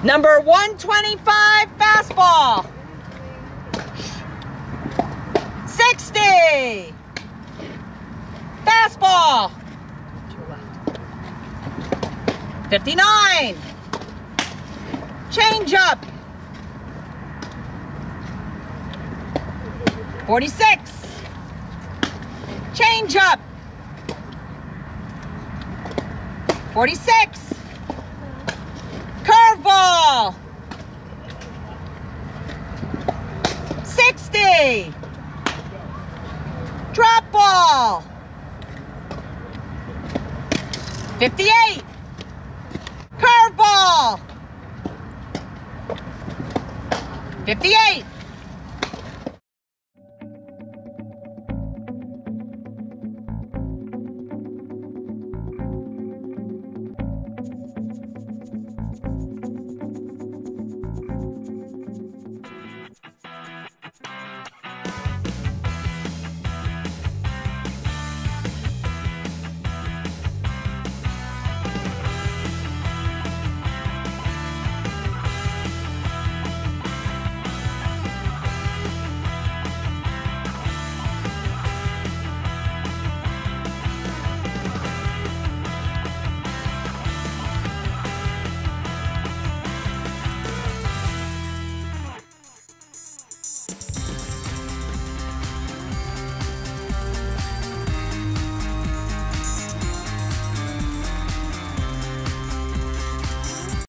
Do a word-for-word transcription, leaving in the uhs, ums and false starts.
Number one twenty-five, fastball. sixty. Fastball. To your left. fifty-nine. Changeup. forty-six. Changeup. forty-six. Curveball. sixty. Drop ball. fifty-eight. Curveball. fifty-eight.